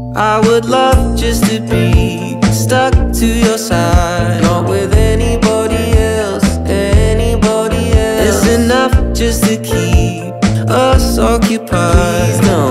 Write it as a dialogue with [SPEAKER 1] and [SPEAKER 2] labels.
[SPEAKER 1] I would love just to be stuck to your side, not with anybody else, anybody else. It's enough just to keep us occupied. Please don't